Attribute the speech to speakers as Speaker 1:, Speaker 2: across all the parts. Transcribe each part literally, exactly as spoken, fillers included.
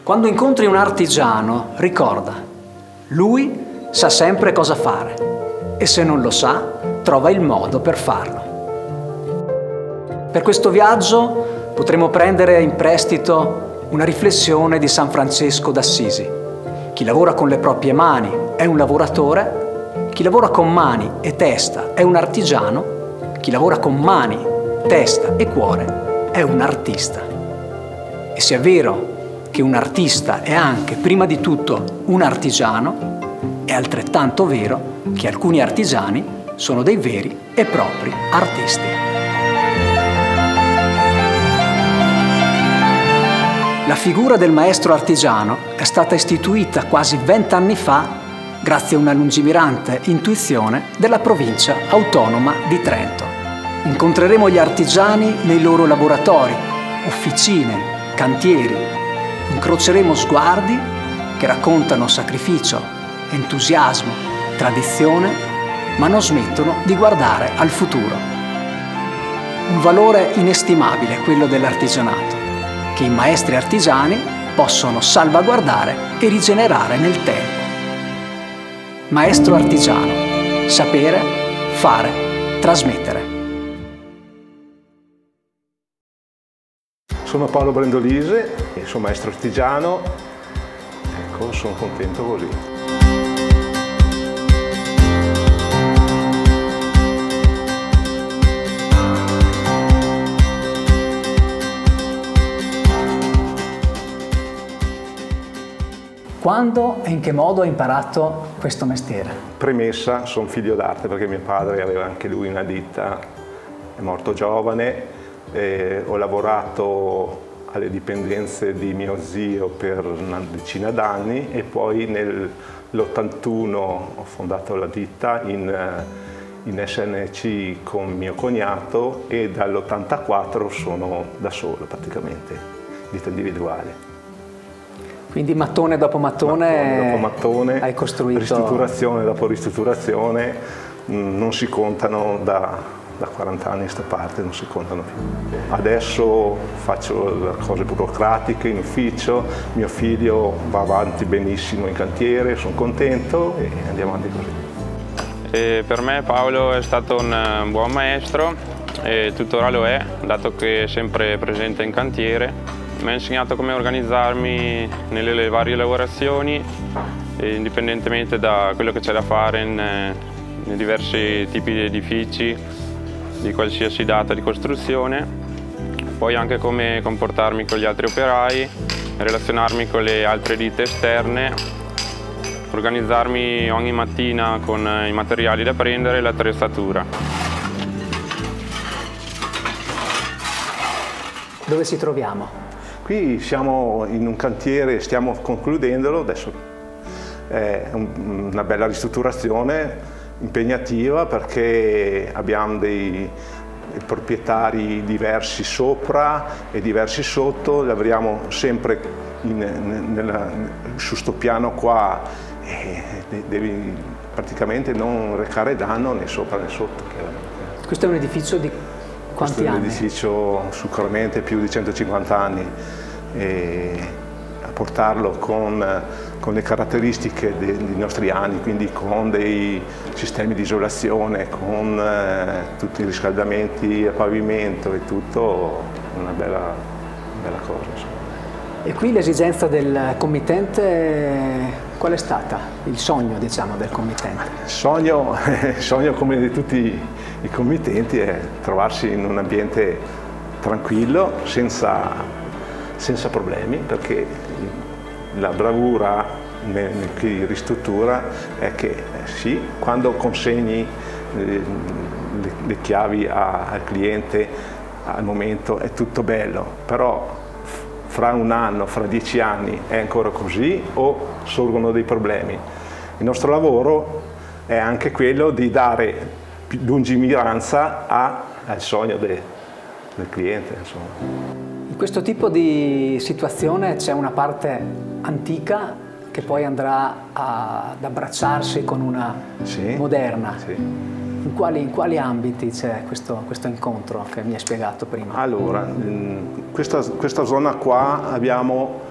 Speaker 1: Quando incontri un artigiano, ricorda, lui sa sempre cosa fare e se non lo sa, trova il modo per farlo. Per questo viaggio potremo prendere in prestito una riflessione di San Francesco d'Assisi. Chi lavora con le proprie mani è un lavoratore, chi lavora con mani e testa è un artigiano, chi lavora con mani, testa e cuore è un artista. E se è vero che un artista è anche, prima di tutto, un artigiano, è altrettanto vero che alcuni artigiani sono dei veri e propri artisti. La figura del maestro artigiano è stata istituita quasi vent'anni fa grazie a una lungimirante intuizione della provincia autonoma di Trento. Incontreremo gli artigiani nei loro laboratori, officine, cantieri. Incroceremo sguardi che raccontano sacrificio, entusiasmo, tradizione, ma non smettono di guardare al futuro. Un valore inestimabile quello dell'artigianato, che i maestri artigiani possono salvaguardare e rigenerare nel tempo. Maestro artigiano, sapere, fare, trasmettere.
Speaker 2: Sono Paolo Brendolise, sono maestro artigiano, ecco, sono contento così.
Speaker 1: Quando e in che modo hai imparato questo mestiere?
Speaker 2: Premessa, sono figlio d'arte perché mio padre aveva anche lui una ditta, è morto giovane. Eh, ho lavorato alle dipendenze di mio zio per una decina d'anni e poi nell'ottantuno ho fondato la ditta in, in S N C con mio cognato e dall'ottantaquattro sono da solo praticamente, ditta individuale.
Speaker 1: Quindi mattone dopo mattone,
Speaker 2: mattone, dopo mattone
Speaker 1: hai costruito...
Speaker 2: Ristrutturazione dopo ristrutturazione, non si contano da... da quaranta anni a sta parte, non si contano più. Adesso faccio le cose burocratiche in ufficio, mio figlio va avanti benissimo in cantiere, sono contento e andiamo avanti così.
Speaker 3: E per me Paolo è stato un buon maestro e tuttora lo è, dato che è sempre presente in cantiere. Mi ha insegnato come organizzarmi nelle varie lavorazioni, indipendentemente da quello che c'è da fare in, in diversi tipi di edifici, di qualsiasi data di costruzione, poi anche come comportarmi con gli altri operai, relazionarmi con le altre ditte esterne, organizzarmi ogni mattina con i materiali da prendere e l'attrezzatura.
Speaker 1: Dove ci troviamo?
Speaker 2: Qui siamo in un cantiere, stiamo concludendolo, adesso è una bella ristrutturazione impegnativa perché abbiamo dei proprietari diversi sopra e diversi sotto, lavoriamo sempre in, nella, su sto piano qua e devi praticamente non recare danno né sopra né sotto.
Speaker 1: Questo è un edificio di quanti anni?
Speaker 2: Questo è un edificio sicuramente più di centocinquanta anni e a portarlo con con le caratteristiche dei, dei nostri anni, quindi con dei sistemi di isolazione, con eh, tutti i riscaldamenti a pavimento e tutto, una bella, bella cosa. Insomma.
Speaker 1: E qui l'esigenza del committente, qual è stata? Il sogno, diciamo, del committente?
Speaker 2: Il sogno, il sogno come di tutti i committenti è trovarsi in un ambiente tranquillo, senza, senza problemi, perché la bravura nel chi ristruttura è che eh, sì, quando consegni eh, le, le chiavi a, al cliente al momento è tutto bello, però fra un anno, fra dieci anni è ancora così o sorgono dei problemi? Il nostro lavoro è anche quello di dare più lungimiranza a, al sogno de, del cliente. Insomma.
Speaker 1: In questo tipo di situazione c'è una parte antica che poi andrà a, ad abbracciarsi con una
Speaker 2: sì,
Speaker 1: moderna.
Speaker 2: Sì.
Speaker 1: In quali, in quali ambiti c'è questo, questo incontro che mi hai spiegato prima?
Speaker 2: Allora, in questa, questa zona qua abbiamo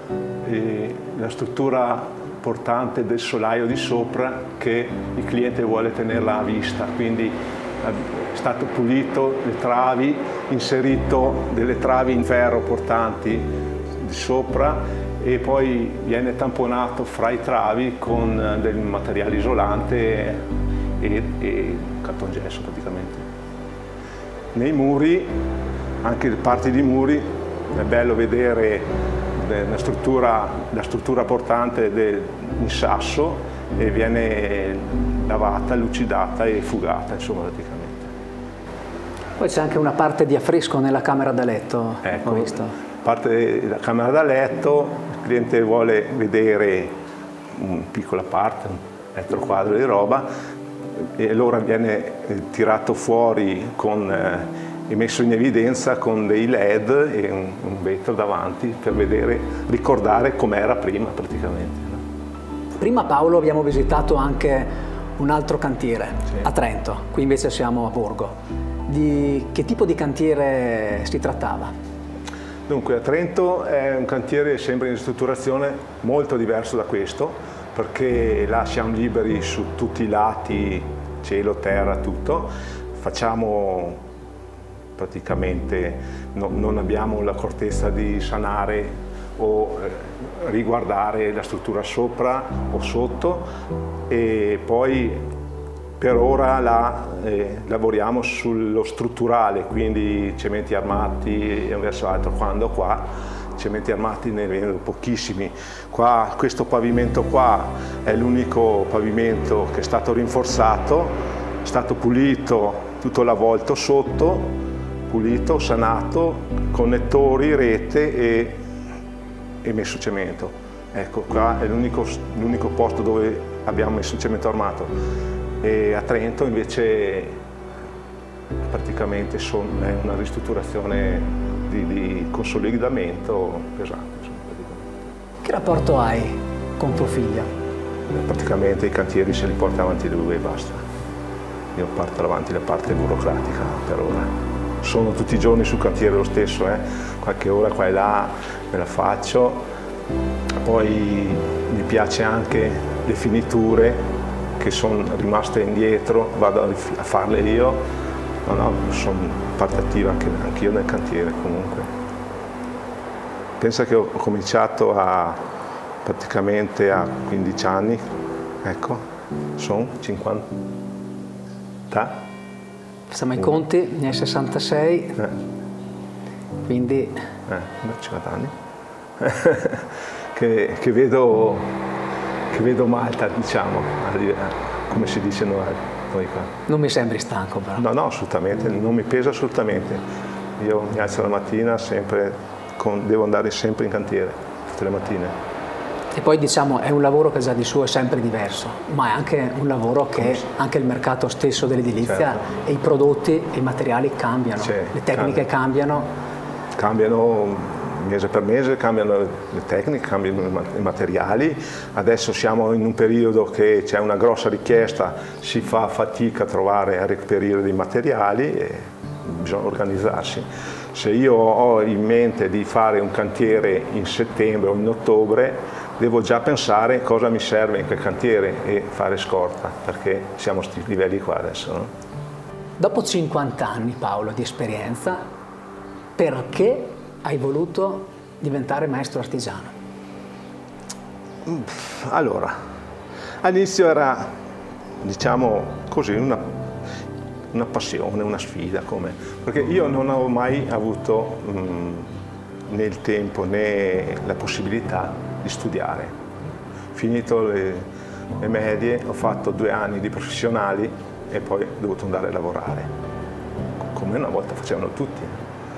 Speaker 2: eh, la struttura portante del solaio di sopra che il cliente vuole tenerla a vista, quindi è stato pulito le travi, inserito delle travi in ferro portanti di sopra e poi viene tamponato fra i travi con del materiale isolante e, e cartongesso praticamente. Nei muri, anche le parti di muri, è bello vedere la struttura, la struttura portante del, in sasso e viene lavata, lucidata e fugata, insomma, praticamente.
Speaker 1: Poi c'è anche una parte di affresco nella camera da letto,
Speaker 2: ecco,
Speaker 1: ho visto.
Speaker 2: Parte della camera da letto, il cliente vuole vedere una piccola parte, un metro quadro di roba, e allora viene tirato fuori con, eh, e messo in evidenza con dei led e un, un vetro davanti per vedere, ricordare com'era prima praticamente. No?
Speaker 1: Prima, Paolo, abbiamo visitato anche un altro cantiere, sì, a Trento, qui invece siamo a Borgo. Di che tipo di cantiere si trattava?
Speaker 2: Dunque, a Trento è un cantiere sempre in ristrutturazione molto diverso da questo, perché là siamo liberi su tutti i lati, cielo, terra, tutto. Facciamo praticamente, no, non abbiamo l'accortezza di sanare o eh, riguardare la struttura sopra o sotto, e poi per ora là, eh, lavoriamo sullo strutturale, quindi cementi armati e verso l'altro, quando qua cementi armati ne vengono pochissimi. Qua, questo pavimento qua è l'unico pavimento che è stato rinforzato, è stato pulito tutto l'avvolto sotto, pulito, sanato, connettori, rete e, e messo cemento. Ecco, qua è l'unico posto dove abbiamo messo cemento armato. E a Trento invece praticamente son, è una ristrutturazione di, di consolidamento pesante. Insomma,
Speaker 1: che rapporto hai con tuo figlio?
Speaker 2: Praticamente i cantieri se li porta avanti lui e basta. Io parto avanti la parte burocratica per ora. Sono tutti i giorni sul cantiere lo stesso, eh? Qualche ora qua e là me la faccio. Poi mi piace anche le finiture che sono rimaste indietro, vado a farle io, no, no, sono parte attiva anche, anche io nel cantiere comunque. Pensa che ho cominciato a, praticamente a quindici anni, ecco, sono cinquanta.
Speaker 1: Facciamo i conti, ne hai sessantasei,
Speaker 2: eh.
Speaker 1: quindi...
Speaker 2: Eh, cinquanta anni, che, che vedo... che vedo Malta, diciamo, come si dice noi qua.
Speaker 1: Non mi sembri stanco però.
Speaker 2: No, no, assolutamente, non mi pesa assolutamente. Io mi alzo la mattina sempre, con, devo andare sempre in cantiere, tutte le mattine.
Speaker 1: E poi diciamo è un lavoro che già di suo è sempre diverso, ma è anche un lavoro che anche il mercato stesso dell'edilizia, certo, e i prodotti e i materiali cambiano, cioè, le tecniche cambia. cambiano.
Speaker 2: Cambiano mese per mese, cambiano le tecniche, cambiano i materiali. Adesso siamo in un periodo che c'è una grossa richiesta, si fa fatica a trovare, a reperire dei materiali e bisogna organizzarsi. Se io ho in mente di fare un cantiere in settembre o in ottobre, devo già pensare cosa mi serve in quel cantiere e fare scorta, perché siamo a questi livelli qua adesso. No?
Speaker 1: Dopo cinquanta anni, Paolo, di esperienza, perché hai voluto diventare maestro artigiano?
Speaker 2: Allora, all'inizio era, diciamo così, una, una passione, una sfida, come, perché io non avevo mai avuto mh, né il tempo né la possibilità di studiare. Finito le, le medie, ho fatto due anni di professionali e poi ho dovuto andare a lavorare, come una volta facevano tutti.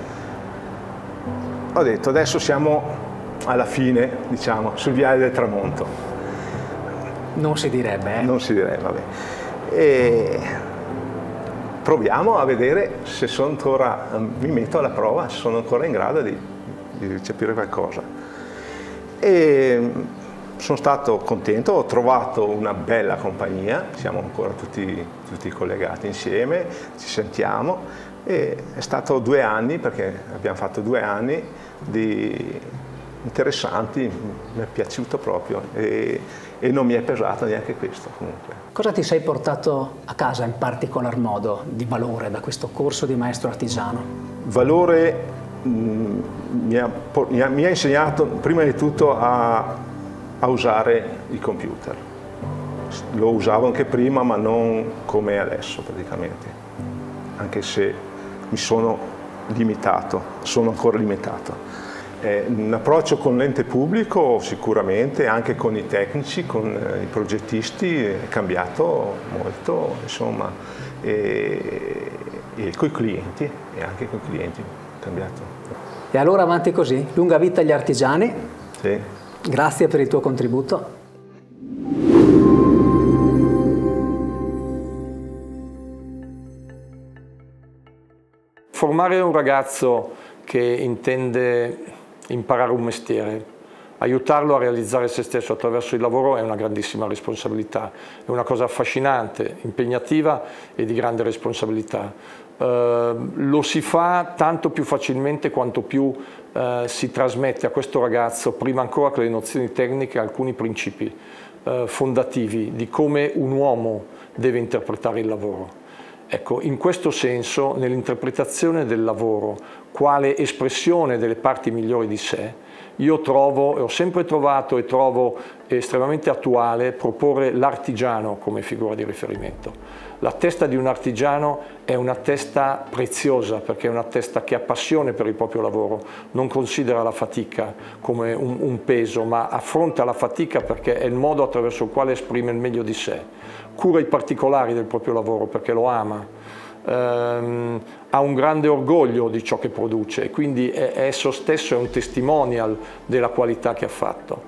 Speaker 2: Ho detto, adesso siamo alla fine, diciamo, sul viale del tramonto.
Speaker 1: Non si direbbe, eh?
Speaker 2: Non si direbbe, vabbè. E proviamo a vedere se sono ancora, mi metto alla prova, se sono ancora in grado di, di recepire qualcosa. E sono stato contento, ho trovato una bella compagnia, siamo ancora tutti, tutti collegati insieme, ci sentiamo. E è stato due anni, perché abbiamo fatto due anni di, interessanti, mi è piaciuto proprio e, e non mi è pesato neanche questo comunque.
Speaker 1: Cosa ti sei portato a casa in particolar modo di valore da questo corso di maestro artigiano?
Speaker 2: Valore mh, mi, ha, mi, ha, mi ha insegnato prima di tutto a, a usare il computer. Lo usavo anche prima ma non come adesso praticamente, anche se mi sono limitato, sono ancora limitato. Eh, un approccio con l'ente pubblico sicuramente, anche con i tecnici, con eh, i progettisti è cambiato molto, insomma, e, e con i clienti, e anche con i clienti è cambiato.
Speaker 1: E allora avanti così, lunga vita agli artigiani.
Speaker 2: Sì.
Speaker 1: Grazie per il tuo contributo.
Speaker 4: Formare un ragazzo che intende imparare un mestiere, aiutarlo a realizzare se stesso attraverso il lavoro è una grandissima responsabilità, è una cosa affascinante, impegnativa e di grande responsabilità. Eh, lo si fa tanto più facilmente quanto più eh, si trasmette a questo ragazzo, prima ancora che le nozioni tecniche, alcuni principi eh, fondativi di come un uomo deve interpretare il lavoro. Ecco, in questo senso, nell'interpretazione del lavoro, quale espressione delle parti migliori di sé, io trovo, e ho sempre trovato e trovo estremamente attuale, proporre l'artigiano come figura di riferimento. La testa di un artigiano è una testa preziosa, perché è una testa che ha passione per il proprio lavoro, non considera la fatica come un, un peso, ma affronta la fatica perché è il modo attraverso il quale esprime il meglio di sé. Cura i particolari del proprio lavoro perché lo ama, ehm, ha un grande orgoglio di ciò che produce e quindi è, è esso stesso è un testimonial della qualità che ha fatto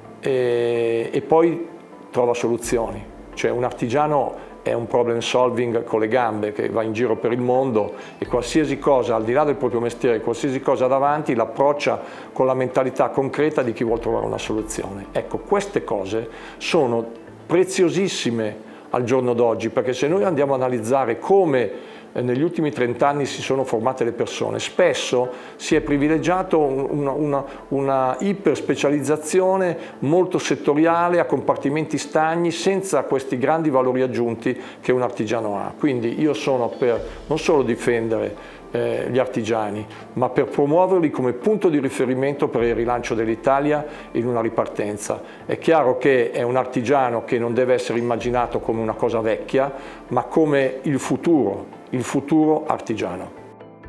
Speaker 4: e, e poi trova soluzioni, cioè un artigiano è un problem solving con le gambe che va in giro per il mondo e qualsiasi cosa, al di là del proprio mestiere, qualsiasi cosa davanti l'approccia con la mentalità concreta di chi vuole trovare una soluzione. Ecco, queste cose sono preziosissime al giorno d'oggi, perché se noi andiamo a analizzare come negli ultimi trent'anni si sono formate le persone, spesso si è privilegiato una, una, una iperspecializzazione molto settoriale a compartimenti stagni senza questi grandi valori aggiunti che un artigiano ha. Quindi io sono per non solo difendere eh, gli artigiani, ma per promuoverli come punto di riferimento per il rilancio dell'Italia in una ripartenza. È chiaro che è un artigiano che non deve essere immaginato come una cosa vecchia, ma come il futuro, il futuro artigiano.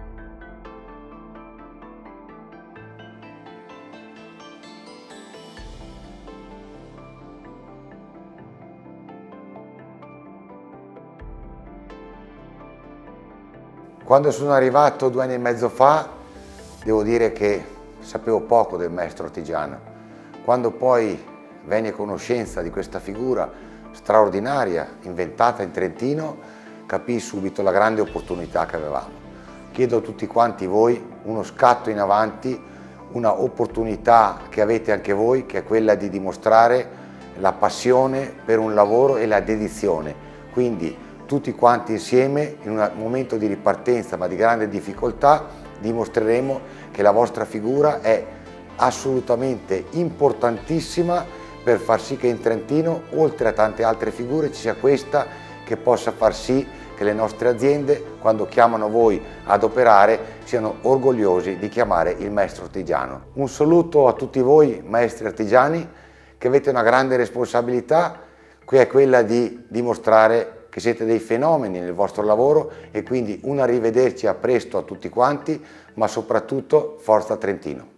Speaker 5: Quando sono arrivato due anni e mezzo fa, devo dire che sapevo poco del maestro artigiano. Quando poi venni a conoscenza di questa figura straordinaria, inventata in Trentino, capii subito la grande opportunità che avevamo. Chiedo a tutti quanti voi uno scatto in avanti, una opportunità che avete anche voi, che è quella di dimostrare la passione per un lavoro e la dedizione. Quindi tutti quanti insieme, in un momento di ripartenza ma di grande difficoltà, dimostreremo che la vostra figura è assolutamente importantissima per far sì che in Trentino, oltre a tante altre figure, ci sia questa che possa far sì che le nostre aziende, quando chiamano voi ad operare, siano orgogliosi di chiamare il maestro artigiano. Un saluto a tutti voi maestri artigiani che avete una grande responsabilità, qui è quella di dimostrare che siete dei fenomeni nel vostro lavoro e quindi un arrivederci a presto a tutti quanti, ma soprattutto forza Trentino.